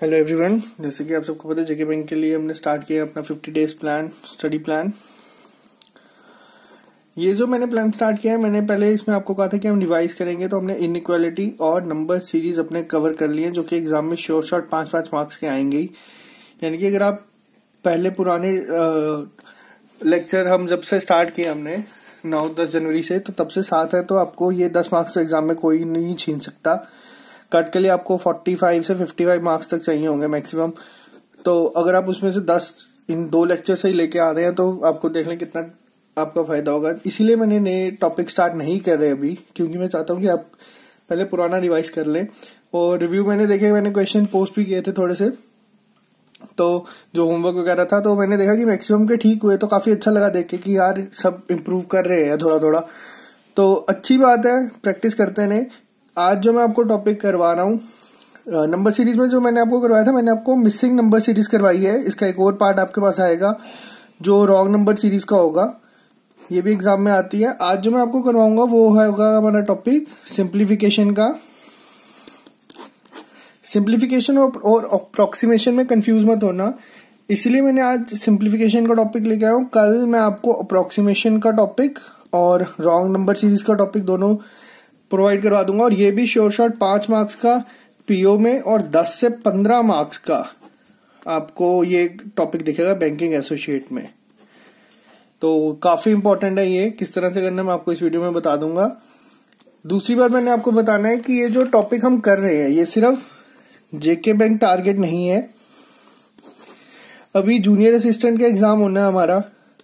Hello everyone, जैसे कि आप सबको पता है जेके बैंक के लिए हमने स्टार्ट किया अपना 50 डेज प्लान, स्टडी प्लान। ये जो मैंने प्लान स्टार्ट किया है, मैंने पहले इसमें आपको कहा था कि हम रिवाइज करेंगे, तो हमने इनइक्वालिटी और नंबर सीरीज अपने कवर कर लिए, जो कि एग्जाम में शॉर्ट 5-5 मार्क्स के आएंगे ही। यानी कि अगर आप पहले पुराने लेक्चर हम जब से स्टार्ट किए हमने 9-10 जनवरी से, तो तब से साथ है, तो आपको ये 10 मार्क्स तो एग्जाम में कोई नहीं छीन सकता। कट के लिए आपको 45 से 55 मार्क्स तक चाहिए होंगे मैक्सिमम। तो अगर आप उसमें से 10 इन 2 लेक्चर से ही लेके आ रहे हैं, तो आपको देख लें कितना आपका फायदा होगा। इसीलिए मैंने नए टॉपिक स्टार्ट नहीं कर रहे अभी, क्योंकि मैं चाहता हूँ कि आप पहले पुराना रिवाइज कर लें। और रिव्यू मैंने देखे, मैंने क्वेश्चन पोस्ट भी किए थे थोड़े से, तो जो होमवर्क वगैरह था, तो मैंने देखा कि मैक्सिमम के ठीक हुए, तो काफी अच्छा लगा देख के कि यार सब इम्प्रूव कर रहे हैं थोड़ा थोड़ा। तो अच्छी बात है, प्रैक्टिस करते हैं। आज जो मैं आपको टॉपिक करवा रहा हूँ, नंबर सीरीज में जो मैंने आपको करवाया था, मैंने आपको मिसिंग नंबर सीरीज करवाई है। इसका एक और पार्ट आपके पास आएगा जो रॉन्ग नंबर सीरीज का होगा, ये भी एग्जाम में आती है। आज जो मैं आपको करवाऊंगा वो होगा हमारा टॉपिक सिंप्लीफिकेशन का। सिंप्लीफिकेशन और अप्रोक्सीमेशन में कंफ्यूज मत होना, इसलिए मैंने आज सिंप्लीफिकेशन का टॉपिक लेके आया हूँ। कल मैं आपको अप्रोक्सीमेशन का टॉपिक और रॉन्ग नंबर सीरीज का टॉपिक दोनों प्रोवाइड करवा दूंगा। और ये भी शॉर्ट 5 मार्क्स का पीओ में और 10 से 15 मार्क्स का आपको ये टॉपिक दिखेगा बैंकिंग एसोसिएट में। तो काफी इंपॉर्टेंट है ये, किस तरह से करना मैं आपको इस वीडियो में बता दूंगा। दूसरी बात मैंने आपको बताना है कि ये जो टॉपिक हम कर रहे हैं, ये सिर्फ जेके बैंक टारगेट नहीं है। अभी जूनियर असिस्टेंट का एग्जाम होना है हमारा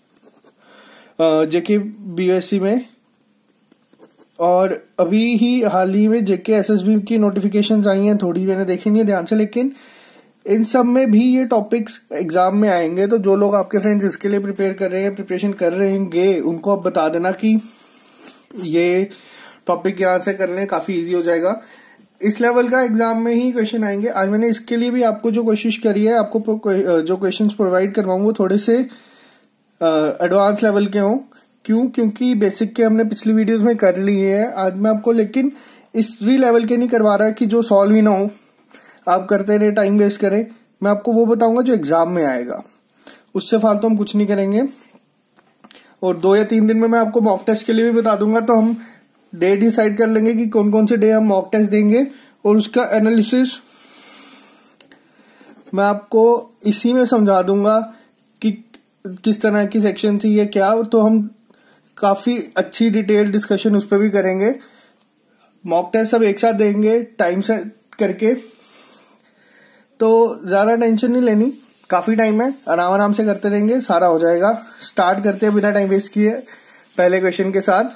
जेके बीएससी में, और अभी ही हाल ही में जेके एसएसबी की नोटिफिकेशंस आई हैं, थोड़ी मैंने देखी नहीं है ध्यान से, लेकिन इन सब में भी ये टॉपिक्स एग्जाम में आएंगे। तो जो लोग आपके फ्रेंड्स इसके लिए प्रिपरेशन कर रहेंगे, उनको आप बता देना कि ये टॉपिक यहाँ से कर लें, काफी इजी हो जाएगा। इस लेवल का एग्जाम में ही क्वेश्चन आएंगे। आज मैंने इसके लिए भी आपको जो कोशिश करी है, आपको जो क्वेश्चन प्रोवाइड करवाऊं वो थोड़े से एडवांस लेवल के हों। क्योंकि बेसिक के हमने पिछली वीडियोस में कर लिए हैं। आज मैं आपको लेकिन इस भी लेवल के नहीं करवा रहा कि जो सॉल्व ही ना हो, आप करते रहे टाइम वेस्ट करें। मैं आपको वो बताऊंगा जो एग्जाम में आएगा, उससे फालतू हम कुछ नहीं करेंगे। और 2 या 3 दिन में मैं आपको मॉक टेस्ट के लिए भी बता दूंगा, तो हम डे डिसाइड कर लेंगे कि कौन कौन से डे हम मॉक टेस्ट देंगे, और उसका एनालिसिस मैं आपको इसी में समझा दूंगा कि किस तरह की सेक्शन थी ये क्या। तो हम काफी अच्छी डिटेल डिस्कशन उस पर भी करेंगे। मॉक टेस्ट सब एक साथ देंगे टाइम सेट करके, तो ज्यादा टेंशन नहीं लेनी, काफी टाइम है, आराम से करते रहेंगे, सारा हो जाएगा। स्टार्ट करते हैं बिना टाइम वेस्ट किए पहले क्वेश्चन के साथ।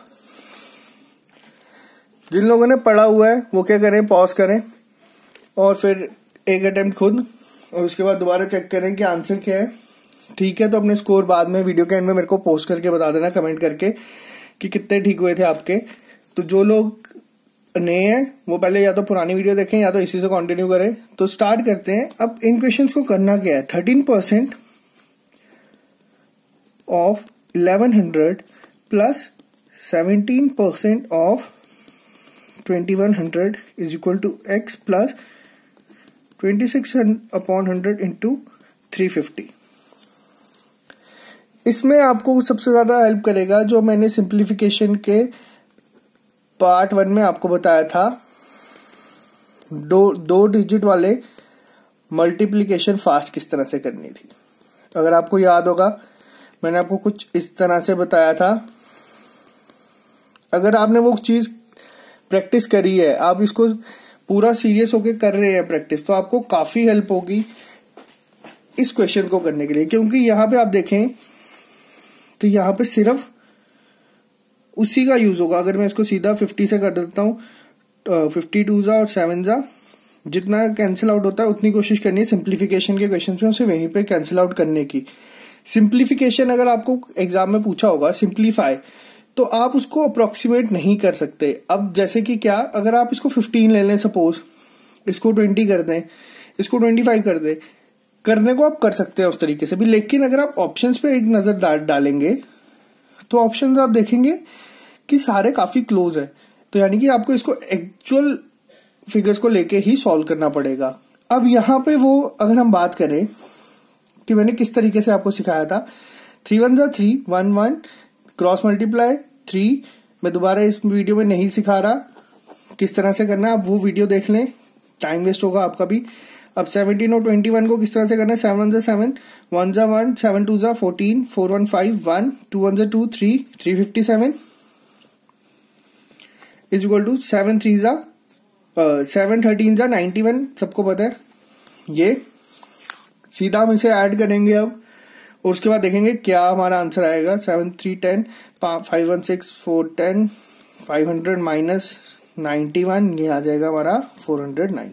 जिन लोगों ने पढ़ा हुआ है वो क्या करें, पॉज करें और फिर एक अटेम्प्ट खुद, और उसके बाद दोबारा चेक करें कि आंसर क्या है। ठीक है, तो अपने स्कोर बाद में वीडियो के एंड में मेरे को पोस्ट करके बता देना, कमेंट करके, कि कितने ठीक हुए थे आपके। तो जो लोग नए हैं वो पहले या तो पुरानी वीडियो देखें या तो इसी से कंटिन्यू करें। तो स्टार्ट करते हैं। अब इन क्वेश्चंस को करना क्या है, 13% of 1100 plus 17% of 2100 is equal to x plus 26/100 into 350। इसमें आपको सबसे ज्यादा हेल्प करेगा जो मैंने सिंप्लीफिकेशन के पार्ट 1 में आपको बताया था, दो डिजिट वाले मल्टीप्लिकेशन फास्ट किस तरह से करनी थी। अगर आपको याद होगा, मैंने आपको कुछ इस तरह से बताया था। अगर आपने वो चीज प्रैक्टिस करी है, आप इसको पूरा सीरियस होके कर रहे हैं प्रैक्टिस, तो आपको काफी हेल्प होगी इस क्वेश्चन को करने के लिए। क्योंकि यहां पे आप देखें तो यहां पे सिर्फ उसी का यूज होगा। अगर मैं इसको सीधा 50 से कर देता हूं, 52 जा और 7 जा, जितना कैंसिल आउट होता है उतनी कोशिश करनी है सिंप्लीफिकेशन के क्वेश्चन में उसे वहीं पे कैंसिल आउट करने की। सिंप्लीफिकेशन अगर आपको एग्जाम में पूछा होगा सिंप्लीफाई, तो आप उसको अप्रोक्सीमेट नहीं कर सकते। अब जैसे कि क्या, अगर आप इसको 15 ले लें, सपोज इसको 20 कर दें, इसको 25 कर दें, करने को आप कर सकते हैं उस तरीके से भी। लेकिन अगर आप ऑप्शंस पे एक नजर डालेंगे तो ऑप्शंस आप देखेंगे कि सारे काफी क्लोज है। तो यानी कि आपको इसको एक्चुअल फिगर्स को लेके ही सॉल्व करना पड़ेगा। अब यहाँ पे वो अगर हम बात करें कि मैंने किस तरीके से आपको सिखाया था, 3 1 जा 3 1 1 क्रॉस मल्टीप्लाई 3, मैं दोबारा इस वीडियो में नहीं सिखा रहा किस तरह से करना है, आप वो वीडियो देख लें, टाइम वेस्ट होगा आपका भी। अब 17 और 21 को किस तरह से करना है, 7 1 जा 7 1 जा 1 7 2 जा 14 4 1 5 1 2 1 जा 2 3 357 इज इक्वल टू 7 3 जा 7 13 जा 91, सबको पता है। ये सीधा हम इसे ऐड करेंगे अब, और उसके बाद देखेंगे क्या हमारा आंसर आएगा। 7 3 10 5 1 6 4 10 500 माइनस 91, ये आ जाएगा हमारा 409।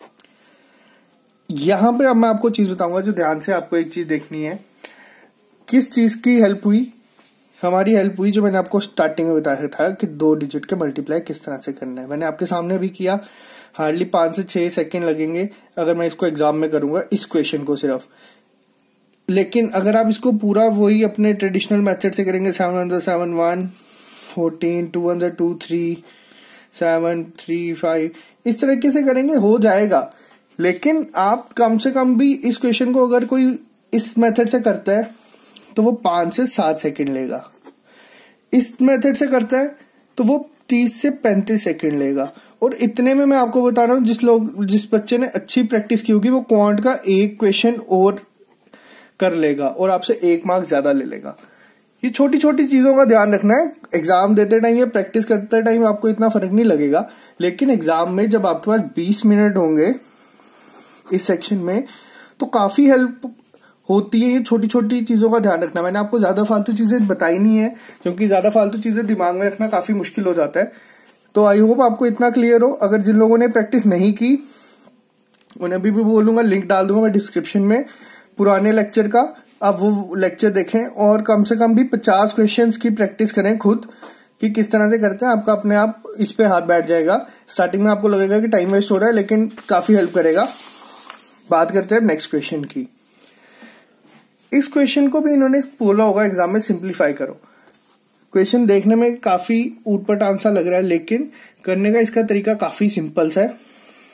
यहां पे अब मैं आपको चीज बताऊंगा जो ध्यान से आपको एक चीज देखनी है। किस चीज की हेल्प हुई, हमारी हेल्प हुई जो मैंने आपको स्टार्टिंग में बताया था कि 2 डिजिट के मल्टीप्लाई किस तरह से करना है। मैंने आपके सामने भी किया, हार्डली 5 से 6 सेकेंड लगेंगे अगर मैं इसको एग्जाम में करूंगा इस क्वेश्चन को सिर्फ। लेकिन अगर आप इसको पूरा वही अपने ट्रेडिशनल मेथड से करेंगे, 7 1 7 1 14 2 1 2 3 7 3 5 इस तरीके से करेंगे, हो जाएगा। लेकिन आप कम से कम भी इस क्वेश्चन को अगर कोई इस मेथड से करता है तो वो 5 से 7 सेकेंड लेगा, इस मेथड से करता है तो वो 30 से 35 सेकेंड लेगा। और इतने में मैं आपको बता रहा हूं जिस बच्चे ने अच्छी प्रैक्टिस की होगी वो क्वांट का एक क्वेश्चन और कर लेगा और आपसे 1 मार्क्स ज्यादा ले लेगा। ये छोटी छोटी चीजों का ध्यान रखना है। एग्जाम देते टाइम या प्रैक्टिस करते टाइम आपको इतना फर्क नहीं लगेगा, लेकिन एग्जाम में जब आपके पास 20 मिनट होंगे इस सेक्शन में तो काफी हेल्प होती है। ये छोटी छोटी चीजों का ध्यान रखना। मैंने आपको ज्यादा फालतू चीजें बताई नहीं है क्योंकि ज्यादा फालतू चीजें दिमाग में रखना काफी मुश्किल हो जाता है। तो आई होप आपको इतना क्लियर हो। अगर जिन लोगों ने प्रैक्टिस नहीं की उन्हें भी बोलूंगा, लिंक डाल दूंगा मैं डिस्क्रिप्शन में पुराने लेक्चर का, आप वो लेक्चर देखें और कम से कम भी 50 क्वेश्चंस की प्रैक्टिस करें खुद कि किस तरह से करते हैं। आपका अपने आप इस पे हाथ बैठ जाएगा। स्टार्टिंग में आपको लगेगा कि टाइम वेस्ट हो रहा है लेकिन काफी हेल्प करेगा। बात करते हैं नेक्स्ट क्वेश्चन की। इस क्वेश्चन को भी इन्होंने बोला होगा एग्जाम में, सिंप्लीफाई करो। क्वेश्चन देखने में काफी ऊटपट आंसर लग रहा है लेकिन करने का इसका तरीका काफी सिंपल सा है।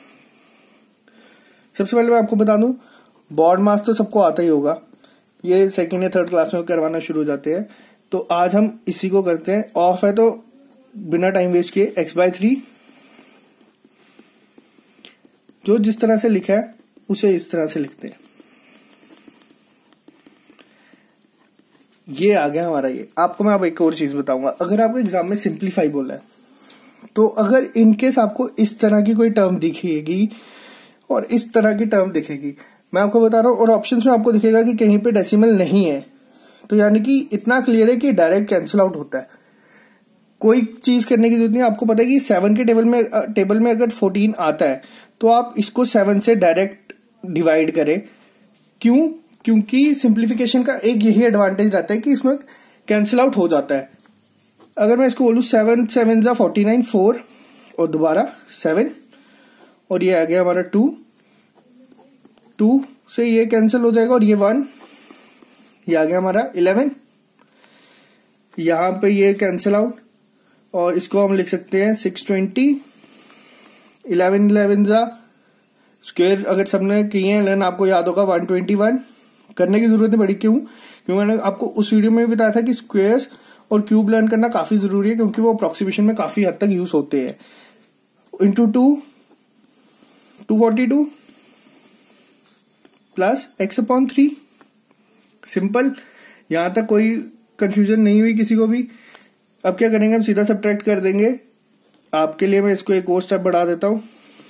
सबसे पहले मैं आपको बता दूं, बोर्ड मास तो सबको आता ही होगा, ये सेकेंड या थर्ड क्लास में करवाना शुरू हो जाते हैं। तो आज हम इसी को करते हैं। ऑफ है तो बिना टाइम वेस्ट किए x/3 जो जिस तरह से लिखा है उसे इस तरह से लिखते हैं। ये आ गया हमारा। ये आपको मैं अब एक और चीज बताऊंगा। अगर आपको एग्जाम में सिंप्लीफाई बोला है तो अगर इनकेस आपको इस तरह की कोई टर्म दिखेगी और इस तरह की टर्म दिखेगी, मैं आपको बता रहा हूं, और ऑप्शंस में आपको दिखेगा कि कहीं पे डेसिमल नहीं है, तो यानी कि इतना क्लियर है कि डायरेक्ट कैंसिल आउट होता है। कोई चीज करने की जरूरत नहीं। आपको पता है कि 7 के टेबल में अगर 14 आता है तो आप इसको 7 से डायरेक्ट डिवाइड करें। क्यों? क्योंकि सिंप्लीफिकेशन का एक यही एडवांटेज रहता है कि इसमें कैंसिल आउट हो जाता है। अगर मैं इसको बोलूं 7 7 जा 49 4 और दोबारा 7 और ये आ गया हमारा 2 से ये कैंसिल हो जाएगा और ये 1, ये आ गया हमारा 11, यहां पे ये कैंसिल आउट और इसको हम लिख सकते हैं 620 11 11 जा स्क्वायर। अगर सबने किए हैं लेकिन आपको याद होगा 121 करने की जरूरत नहीं पड़ी। क्योंकि मैंने आपको उस वीडियो में भी बताया था कि स्क्वायर्स और क्यूब लर्न करना काफी जरूरी है क्योंकि वो अप्रोक्सीमेशन में काफी हद तक यूज होते हैं। Into 242 plus x/3 simple. यहां तक कोई कंफ्यूजन नहीं हुई किसी को भी। अब क्या करेंगे, हम सीधा सब्ट्रैक्ट कर देंगे। आपके लिए मैं इसको एक और स्टेप बढ़ा देता हूं।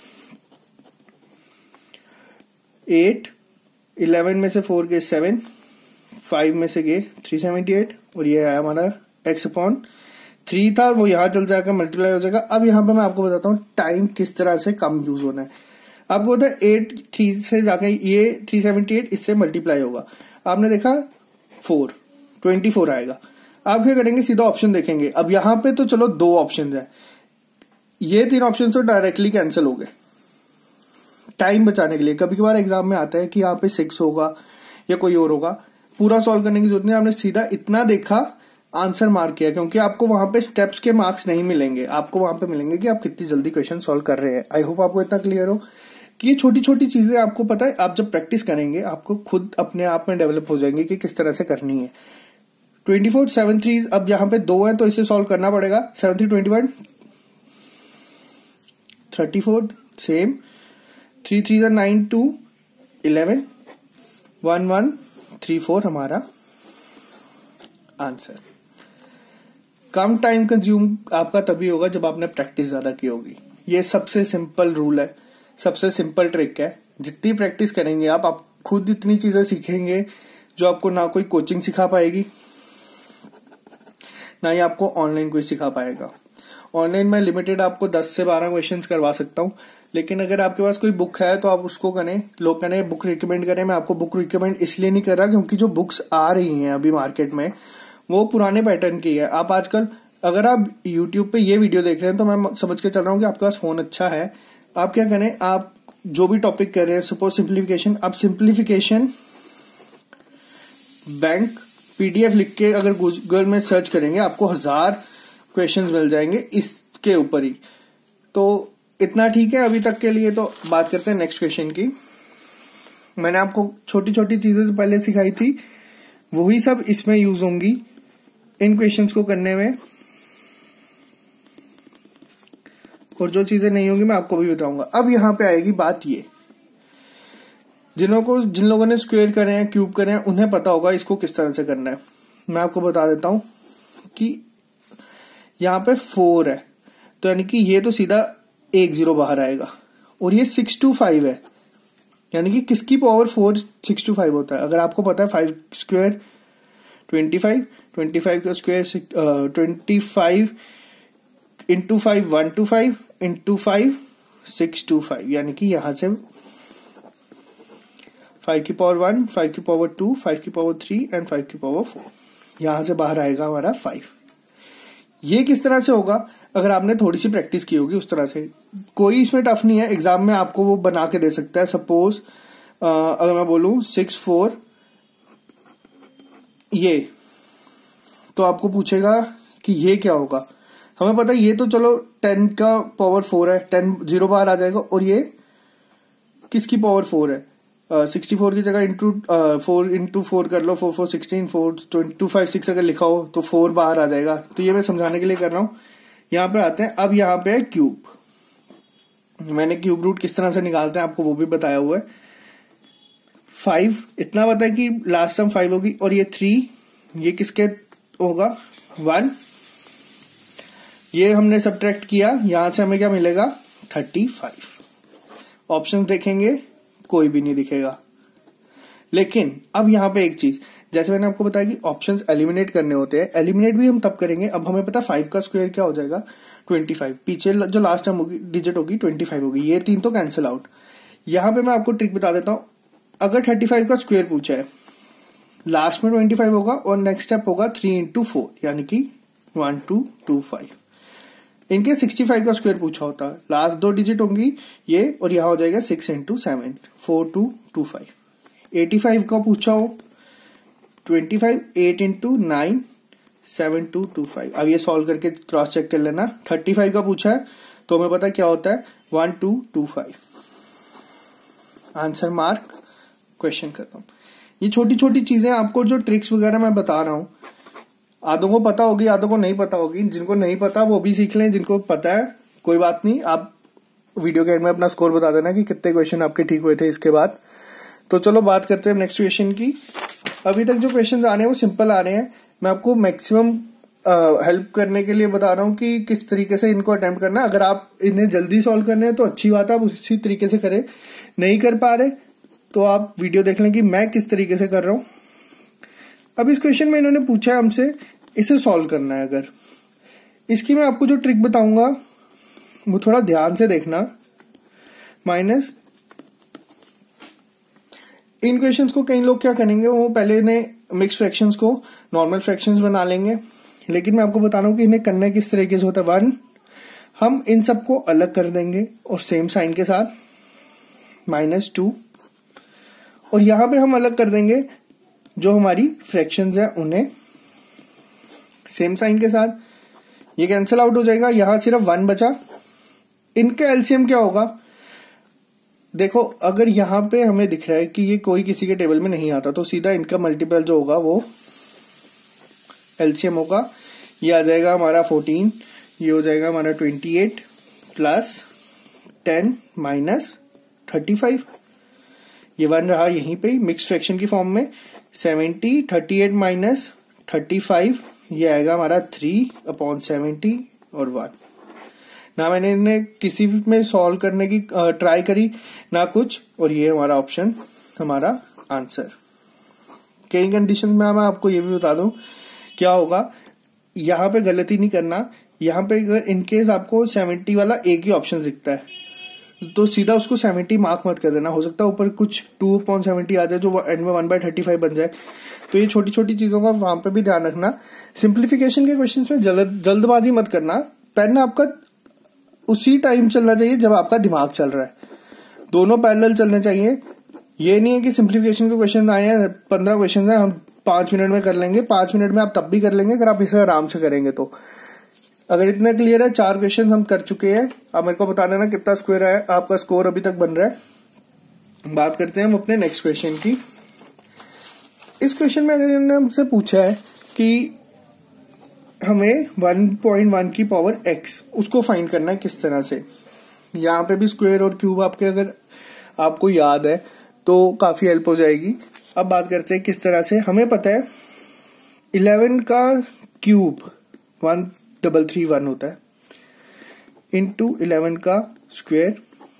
8 11 में से 4 गए 7 5 में से गए 378 और ये आया हमारा x/3 था, वो यहां चल जाएगा मल्टीप्लाई हो जाएगा। अब यहां पे मैं आपको बताता हूं टाइम किस तरह से कम यूज होना है। आपको होता है 8 3 से जाके ये 378 इससे मल्टीप्लाई होगा। आपने देखा 4 24 आएगा। आप क्या करेंगे, सीधा ऑप्शन देखेंगे। अब यहां पे तो चलो 2 ऑप्शन है, ये 3 ऑप्शन तो डायरेक्टली कैंसिल हो गए टाइम बचाने के लिए। कभी कभार एग्जाम में आता है कि यहाँ पे 6 होगा या कोई और होगा, पूरा सॉल्व करने की जरूरत नहीं। आपने सीधा इतना देखा, आंसर मार्क किया, क्योंकि आपको वहां पे स्टेप्स के मार्क्स नहीं मिलेंगे, आपको वहां पे मिलेंगे कि आप कितनी जल्दी क्वेश्चन सॉल्व कर रहे हैं। आई होप आपको इतना क्लियर हो। कि ये छोटी छोटी चीजें आपको पता है, आप जब प्रैक्टिस करेंगे आपको खुद अपने आप में डेवलप हो जाएंगे कि किस तरह से करनी है। 24 7 3, अब यहाँ पे 2 है तो इसे सॉल्व करना पड़ेगा। 7 3 21 34 सेम, 3 3 9 2 11 1 1 3 4 हमारा आंसर। कम टाइम कंज्यूम आपका तभी होगा जब आपने प्रैक्टिस ज्यादा की होगी। ये सबसे सिंपल रूल है, सबसे सिंपल ट्रिक है। जितनी प्रैक्टिस करेंगे आप खुद इतनी चीजें सीखेंगे जो आपको ना कोई कोचिंग सिखा पाएगी, ना ही आपको ऑनलाइन कोई सिखा पाएगा। ऑनलाइन में लिमिटेड आपको 10 से 12 क्वेश्चंस करवा सकता हूं, लेकिन अगर आपके पास कोई बुक है तो आप उसको करें। लोग करें बुक रिकमेंड करें, मैं आपको बुक रिकमेंड इसलिए नहीं कर रहा क्योंकि जो बुक्स आ रही हैं अभी मार्केट में वो पुराने पैटर्न की है। आप आजकल अगर आप YouTube पे ये वीडियो देख रहे हैं तो मैं समझ के चल रहा हूँ कि आपके पास फोन अच्छा है। आप क्या करें, आप जो भी टॉपिक कर रहे हैं, सपोज सिंप्लीफिकेशन, आप सिंप्लीफिकेशन बैंक PDF लिख के अगर गूगल में सर्च करेंगे आपको 1000 क्वेश्चंस मिल जाएंगे इसके ऊपर ही। तो इतना ठीक है अभी तक के लिए। तो बात करते हैं नेक्स्ट क्वेश्चन की। मैंने आपको छोटी छोटी चीजें पहले सिखाई थी, वही सब इसमें यूज होंगी इन क्वेश्चंस को करने में, और जो चीजें नहीं होंगी मैं आपको भी बताऊंगा। अब यहां पे आएगी बात ये, जिन लोगों ने स्क्वायर करे हैं, क्यूब करे हैं, उन्हें पता होगा इसको किस तरह से करना है। मैं आपको बता देता हूं कि यहां पे 4 है तो यानी कि ये तो सीधा 1 0 बाहर आएगा, और ये 6 2 5 है, यानी कि किसकी पावर 4 6 2 5 होता है। अगर आपको पता है 5 स्क्वायर 25, 25 का स्क्वायर 25 इंटू 5 125 इंटू 5 625, यानी कि यहां से 5 की पावर 1, 5 की पावर 2, 5 की पावर 3 एंड 5 की पावर 4, यहां से बाहर आएगा हमारा 5। ये किस तरह से होगा, अगर आपने थोड़ी सी प्रैक्टिस की होगी उस तरह से। कोई इसमें टफ नहीं है, एग्जाम में आपको वो बना के दे सकता है। सपोज अगर मैं बोलूं 6 4 ये, तो आपको पूछेगा कि ये क्या होगा। हमें पता है ये तो चलो 10 का पावर 4 है, 10 0 बाहर आ जाएगा, और ये किसकी पावर 4 है, 64 की जगह इंटू 4 इंटू 4 कर लो, 4 4 16 4 2 5 6 अगर लिखा हो तो 4 बाहर आ जाएगा। तो ये मैं समझाने के लिए कर रहा हूं। यहां पे आते हैं, अब यहां पे है क्यूब। मैंने क्यूब रूट किस तरह से निकालते हैं आपको वो भी बताया हुआ है। 5 इतना पता है कि लास्ट टर्म 5 होगी, और ये 3 ये किसके होगा 1, ये हमने सब्ट्रैक्ट किया, यहां से हमें क्या मिलेगा 35। ऑप्शन देखेंगे कोई भी नहीं दिखेगा। लेकिन अब यहां पे एक चीज, जैसे मैंने आपको बताया कि ऑप्शंस एलिमिनेट करने होते हैं, एलिमिनेट भी हम तब करेंगे। अब हमें पता 5 का स्क्वायर क्या हो जाएगा 25, पीछे जो लास्ट टर्म होगी डिजिट होगी 25 होगी, ये 3 तो कैंसिल आउट। यहां पे मैं आपको ट्रिक बता देता हूं, अगर 35 का स्क्वायर पूछा है, लास्ट में 25 होगा और नेक्स्ट स्टेप होगा 3 इंटू 4, यानी कि 1 2 2 5। इनके 65 का स्क्वायर पूछा होता है, लास्ट 2 डिजिट होंगी ये, और यहां हो जाएगा 6 इंटू 7 4 2 2 5। 85 का पूछा हो 25 8 इंटू 9 7 2 2 5। अब ये सॉल्व करके क्रॉस चेक कर लेना। 35 का पूछा है तो हमें पता क्या होता है 1 2 2 5। आंसर मार्क, क्वेश्चन खत्म। ये छोटी छोटी चीजें आपको जो ट्रिक्स वगैरह मैं बता रहा हूं, आधों को पता होगी आधों को नहीं पता होगी। जिनको नहीं पता वो भी सीख लें, जिनको पता है कोई बात नहीं, आप वीडियो के एंड में अपना स्कोर बता देना कि कितने क्वेश्चन आपके ठीक हुए थे इसके बाद। तो चलो बात करते हैं नेक्स्ट क्वेश्चन की। अभी तक जो क्वेश्चन आ रहे हैं वो सिंपल आ रहे हैं। मैं आपको मैक्सिमम हेल्प करने के लिए बता रहा हूं कि किस तरीके से इनको अटेम्प्ट करना है। अगर आप इन्हें जल्दी सॉल्व करने हैं तो अच्छी बात है, आप उसी तरीके से करें। नहीं कर पा रहे तो आप वीडियो देख लें कि मैं किस तरीके से कर रहा हूं। अब इस क्वेश्चन में इन्होंने पूछा है हमसे, इसे सॉल्व करना है। अगर इसकी मैं आपको जो ट्रिक बताऊंगा वो थोड़ा ध्यान से देखना। माइनस इन क्वेश्चंस को कई लोग क्या करेंगे, वो पहले ने मिक्स फ्रैक्शंस को नॉर्मल फ्रैक्शंस बना लेंगे, लेकिन मैं आपको बता रहा हूं कि इन्हें करना किस तरीके से होता है। 1 हम इन सबको अलग कर देंगे और सेम साइन के साथ, -2, और यहां पे हम अलग कर देंगे जो हमारी फ्रैक्शंस है उन्हें सेम साइन के साथ। ये कैंसिल आउट हो जाएगा, यहां सिर्फ 1 बचा। इनका एलसीएम क्या होगा, देखो अगर यहाँ पे हमें दिख रहा है कि ये कोई किसी के टेबल में नहीं आता, तो सीधा इनका मल्टीपल जो होगा वो एलसीएम होगा। ये आ जाएगा हमारा 14, ये हो जाएगा हमारा 28 प्लस 10 माइनस 35। ये 1 रहा यहीं पे मिक्स फ्रैक्शन की फॉर्म में। 70, 38 माइनस 35, ये आएगा हमारा 3/70 और 1। ना मैंने इन्हें किसी में सॉल्व करने की ट्राई करी ना कुछ, और ये हमारा ऑप्शन हमारा आंसर। कई कंडीशन में मैं आपको ये भी बता दूं क्या होगा, यहाँ पे गलती नहीं करना। यहाँ पे अगर इनकेस आपको 70 वाला एक ही ऑप्शन दिखता है तो सीधा उसको 70 मार्क मत कर देना। हो सकता है ऊपर कुछ 2/70 आ जाए जो एंड में 1/35 बन जाए। तो ये छोटी छोटी चीजों का वहां पे भी ध्यान रखना। सिंप्लीफिकेशन के क्वेश्चंस में जल्दबाजी मत करना। पेन आपका उसी टाइम चलना चाहिए जब आपका दिमाग चल रहा है, दोनों पैरेलल चलने चाहिए। ये नहीं है कि सिंप्लीफिकेशन के क्वेश्चन आए हैं 15 क्वेश्चन है हम 5 मिनट में कर लेंगे। 5 मिनट में आप तब भी कर लेंगे अगर आप इसे आराम से करेंगे तो। अगर इतना क्लियर है, 4 क्वेश्चन हम कर चुके हैं। अब मेरे को बता देना कितना स्क्वायर है आपका स्कोर अभी तक बन रहा है। बात करते हैं हम अपने नेक्स्ट क्वेश्चन की। इस क्वेश्चन में अगर इन्होंने हमसे पूछा है कि हमें 1.1 की पावर x उसको फाइंड करना है किस तरह से। यहाँ पे भी स्क्वायर और क्यूब आपके अगर आपको याद है तो काफी हेल्प हो जाएगी। अब बात करते हैं किस तरह से। हमें पता है 11 का क्यूब 1331 होता है इंटू 11 का स्क्वायर,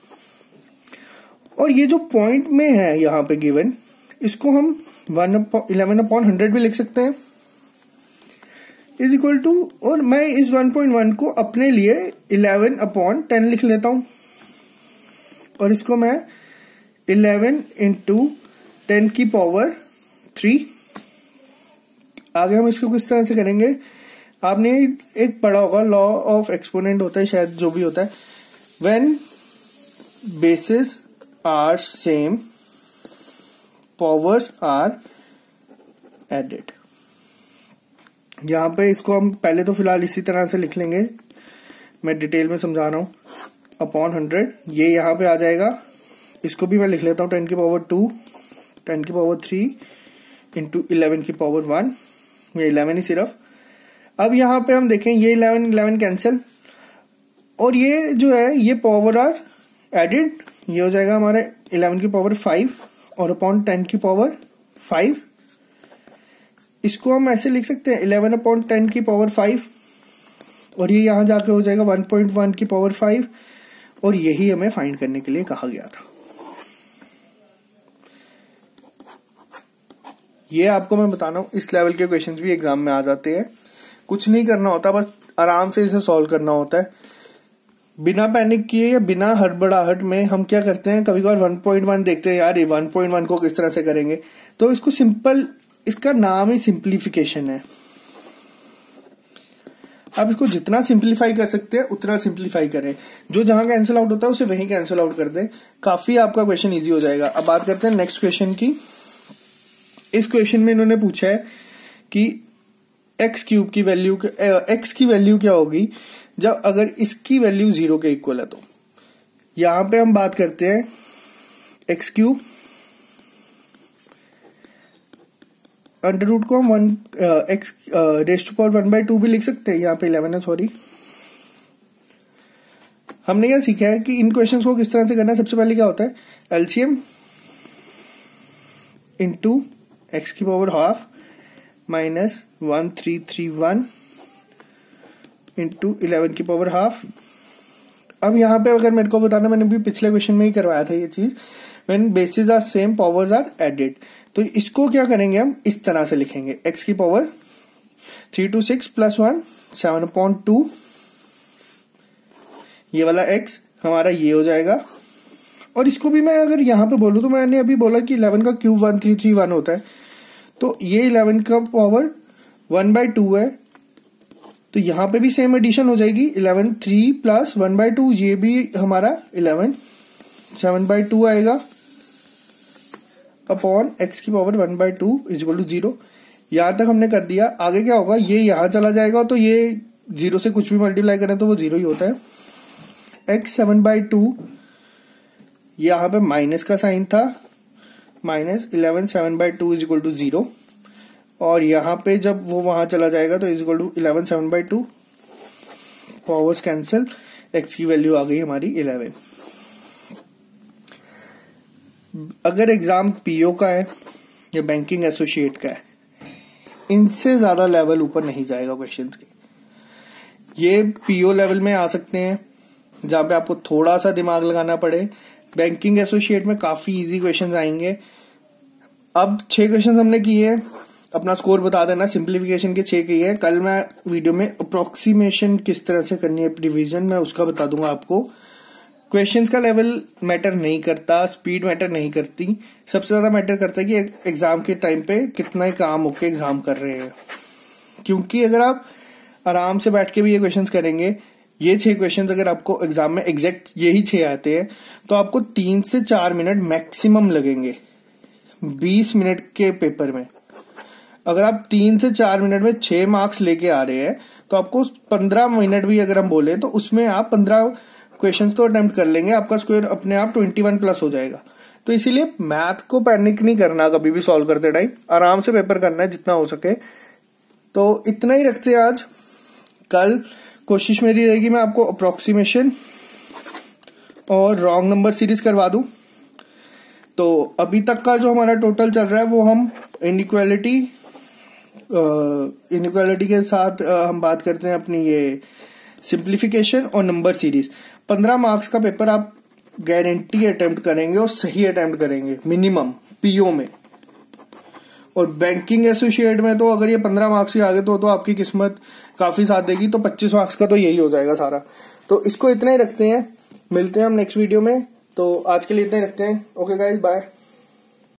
और ये जो पॉइंट में है यहाँ पे गिवन, इसको हम 11/100 भी लिख सकते हैं इज इक्वल टू, और मैं इस 1.1 को अपने लिए 11/10 लिख लेता हूं, और इसको मैं 11 इंटू 10 की पावर 3। आगे हम इसको किस तरह से करेंगे, आपने एक पढ़ा होगा लॉ ऑफ एक्सपोनेंट होता है शायद, जो भी होता है, when bases are same powers are added. यहां पे इसको हम पहले तो फिलहाल इसी तरह से लिख लेंगे, मैं डिटेल में समझा रहा हूं। अपॉन 100 ये यहां पे आ जाएगा, इसको भी मैं लिख लेता हूं 10 की पावर 2, 10 की पावर 3 इंटू 11 की पावर 1, ये 11 ही सिर्फ। अब यहां पे हम देखें ये 11 कैंसिल, और ये जो है ये पावर आर एडेड, ये हो जाएगा हमारे 11 की पावर 5 और अपॉन 10 की पावर 5। इसको हम ऐसे लिख सकते हैं 11/10 की पावर 5, और ये यहां जाके हो जाएगा 1.1 की पावर 5, और यही हमें फाइंड करने के लिए कहा गया था। ये आपको मैं बता रहा हूं, इस लेवल के क्वेश्चंस भी एग्जाम में आ जाते हैं। कुछ नहीं करना होता, बस आराम से इसे सॉल्व करना होता है बिना पैनिक किए या बिना हड़बड़ाहट में। हम क्या करते हैं, कभी कभार 1.1 देखते हैं, यार ये 1.1 को किस तरह से करेंगे, तो इसको सिंपल, इसका नाम ही सिंप्लीफिकेशन है। आप इसको जितना सिंप्लीफाई कर सकते हैं उतना सिंप्लीफाई करें, जो जहां कैंसिल आउट होता है उसे वहीं कैंसिल आउट कर दें, काफी आपका क्वेश्चन इजी हो जाएगा। अब बात करते हैं नेक्स्ट क्वेश्चन की। इस क्वेश्चन में इन्होंने पूछा है कि एक्स क्यूब की वैल्यू, एक्स की वैल्यू क्या होगी जब अगर इसकी वैल्यू 0 के इक्वल है। तो यहां पे हम बात करते हैं एक्स क्यूब, अंडर रूट को हम एक्स रेज़ टू पावर 1/2 भी लिख सकते हैं। यहाँ पे 11 है, सॉरी। हमने क्या सीखा है कि इन क्वेश्चंस को किस तरह से करना है। सबसे पहले क्या होता है, एलसीएम इंटू एक्स की पावर हाफ माइनस 1331 इंटू 11 की पावर हाफ। अब यहाँ पे अगर मेरे को बताना, मैंने भी पिछले क्वेश्चन में ही करवाया था ये चीज, when bases are same powers are added. तो इसको क्या करेंगे, हम इस तरह से लिखेंगे, एक्स की पावर 3 to 6 प्लस 1 7/2, ये वाला एक्स हमारा ये हो जाएगा। और इसको भी मैं अगर यहां पे बोलूं तो मैंने अभी बोला कि 11 का क्यूब 1331 होता है, तो ये 11 का पावर 1/2 है, तो यहां पे भी सेम एडिशन हो जाएगी। 11 3 प्लस 1/2, ये भी हमारा 11 7/2 आएगा अपॉन एक्स की पावर 1/2 इज इक्वल टू 0। यहां तक हमने कर दिया। आगे क्या होगा, ये यहां चला जाएगा, तो ये 0 से कुछ भी मल्टीप्लाई करें तो वो 0 ही होता है। एक्स 7/2 यहाँ पे माइनस का साइन था, माइनस 11 7/2 इज इक्वल टू 0, और यहाँ पे जब वो वहां चला जाएगा तो is equal to 11 7/2, powers cancel, x की वैल्यू आ गई हमारी 11। अगर एग्जाम पीओ का है या बैंकिंग एसोसिएट का है, इनसे ज्यादा लेवल ऊपर नहीं जाएगा क्वेश्चंस के। ये पीओ लेवल में आ सकते हैं जहां पे आपको थोड़ा सा दिमाग लगाना पड़े। बैंकिंग एसोसिएट में काफी इजी क्वेश्चंस आएंगे। अब 6 क्वेश्चंस हमने किए हैं, अपना स्कोर बता देना। सिंप्लीफिकेशन के 6 किए हैं। कल मैं वीडियो में अप्रोक्सीमेशन किस तरह से करनी है डिवीजन में उसका बता दूंगा आपको। क्वेश्चंस का लेवल मैटर नहीं करता, स्पीड मैटर नहीं करती, सबसे ज्यादा मैटर करता है कि एग्जाम के टाइम पे कितना ही काम होके एग्जाम कर रहे हैं। क्योंकि अगर आप आराम से बैठ के भी ये क्वेश्चंस करेंगे, ये 6 क्वेश्चंस अगर आपको एग्जाम में एग्जैक्ट यही 6 आते हैं तो आपको 3 से 4 मिनट मैक्सिमम लगेंगे 20 मिनट के पेपर में। अगर आप 3 से 4 मिनट में 6 मार्क्स लेके आ रहे हैं तो आपको 15 मिनट भी अगर हम बोले तो उसमें आप 15 क्वेश्चंस तो अटेम्प्ट कर लेंगे, आपका स्कोर अपने आप 21 प्लस हो जाएगा। तो इसीलिए मैथ को पैनिक नहीं करना कभी भी सॉल्व करते टाइम, आराम से पेपर करना है जितना हो सके। तो इतना ही रखते हैं आज। कल कोशिश मेरी रहेगी मैं आपको अप्रोक्सीमेशन और रॉन्ग नंबर सीरीज करवा दूं। तो अभी तक का जो हमारा टोटल चल रहा है वो हम इनइक्वालिटी के साथ हम बात करते हैं अपनी ये सिंप्लीफिकेशन और नंबर सीरीज। 15 मार्क्स का पेपर आप गारंटी अटेम्प्ट करेंगे और सही अटेम्प्ट करेंगे मिनिमम पीओ में। और बैंकिंग एसोसिएट में तो अगर ये 15 मार्क्स से आगे तो आपकी किस्मत काफी साथ देगी, तो 25 मार्क्स का तो यही हो जाएगा सारा। तो इसको इतना ही रखते हैं, मिलते हैं हम नेक्स्ट वीडियो में। तो आज के लिए इतना ही रखते हैं। Okay guys, bye.